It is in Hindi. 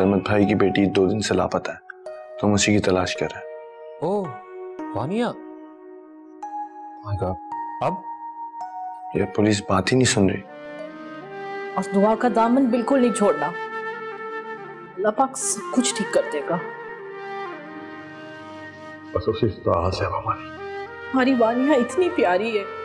सरमत भाई की बेटी 2 दिन से लापता है, तो हम उसी की तलाश कर रहे हैं। ओह वानिया, अब ये पुलिस बात ही नहीं सुन रही। और दुआ का दामन बिल्कुल नहीं छोड़ना, अल्लाह पाक सब कुछ ठीक कर देगा। बस उसी तरह से हमारी वानिया इतनी प्यारी है,